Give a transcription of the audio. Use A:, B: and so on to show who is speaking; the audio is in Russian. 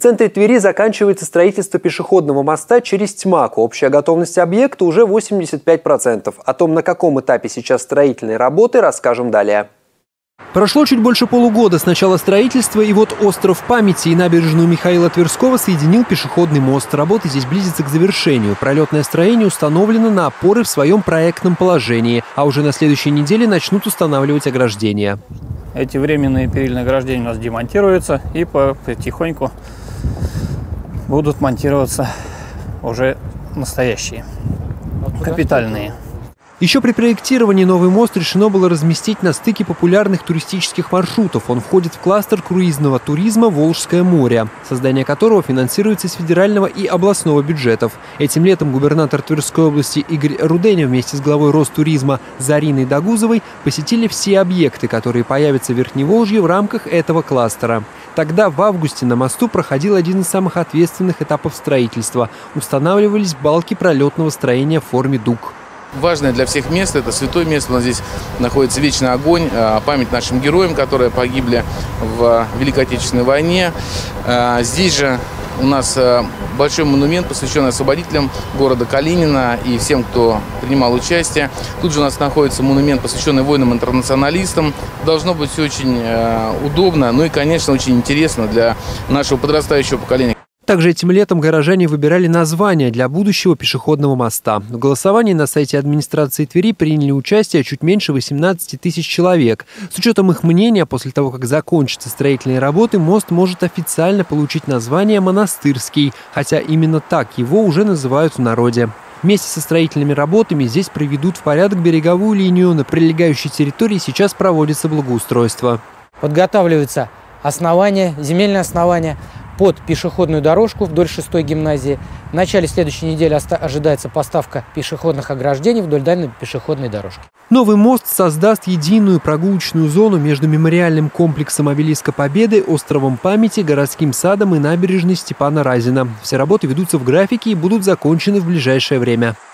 A: В центре Твери заканчивается строительство пешеходного моста через Тьмаку. Общая готовность объекта уже 85%. О том, на каком этапе сейчас строительные работы, расскажем далее. Прошло чуть больше полугода с начала строительства, и вот остров Памяти и набережную Михаила Тверского соединил пешеходный мост. Работы здесь близятся к завершению. Пролетное строение установлено на опоры в своем проектном положении, а уже на следующей неделе начнут устанавливать ограждения.
B: Эти временные перильные ограждения у нас демонтируются и потихоньку будут монтироваться уже настоящие, капитальные.
A: Еще при проектировании новый мост решено было разместить на стыке популярных туристических маршрутов. Он входит в кластер круизного туризма «Волжское море», создание которого финансируется из федерального и областного бюджетов. Этим летом губернатор Тверской области Игорь Руденя вместе с главой Ростуризма Зариной Дагузовой посетили все объекты, которые появятся в Верхневолжье в рамках этого кластера. Тогда в августе на мосту проходил один из самых ответственных этапов строительства. Устанавливались балки пролетного строения в форме дуг.
C: Важное для всех место – это святое место. У нас здесь находится вечный огонь, память нашим героям, которые погибли в Великой Отечественной войне. Здесь же у нас большой монумент, посвященный освободителям города Калинина и всем, кто принимал участие. Тут же у нас находится монумент, посвященный воинам-интернационалистам. Должно быть все очень удобно, ну и, конечно, очень интересно для нашего подрастающего поколения.
A: Также этим летом горожане выбирали название для будущего пешеходного моста. В голосовании на сайте администрации Твери приняли участие чуть меньше 18 тысяч человек. С учетом их мнения, после того, как закончатся строительные работы, мост может официально получить название «Монастырский», хотя именно так его уже называют в народе. Вместе со строительными работами здесь приведут в порядок береговую линию. На прилегающей территории сейчас проводится благоустройство.
D: Подготавливаются основания, земельные основания под пешеходную дорожку вдоль 6-й гимназии. В начале следующей недели ожидается поставка пешеходных ограждений вдоль данной пешеходной дорожки.
A: Новый мост создаст единую прогулочную зону между мемориальным комплексом Обелиска Победы, островом Памяти, городским садом и набережной Степана Разина. Все работы ведутся в графике и будут закончены в ближайшее время.